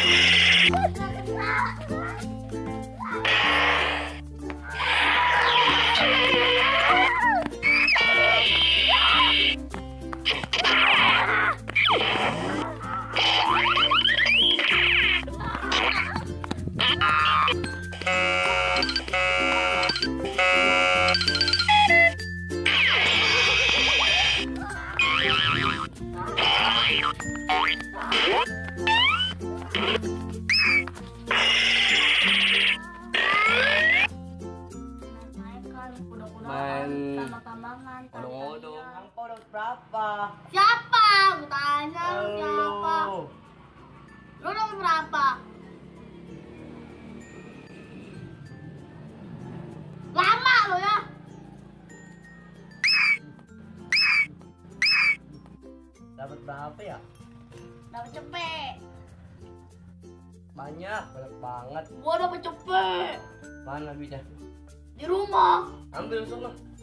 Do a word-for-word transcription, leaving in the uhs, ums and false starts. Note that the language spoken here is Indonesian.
Main tambang-tambangan. odong-odong. Ang podong berapa? Siapa? Aku tanya lu siapa? Halo. Lu nomor berapa? Lama lo ya. Dapat berapa ya? Dapat cepet. Banyak, banyak banget. Gua dapat cepet. Mana duitnya? Di rumah. Ambil semua.